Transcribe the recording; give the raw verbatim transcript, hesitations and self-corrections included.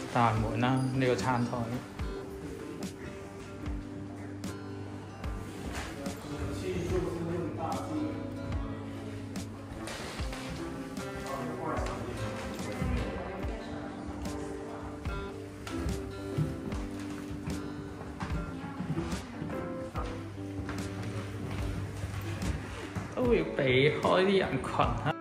大門啦，呢、這個餐台。都要避開啲人群啊！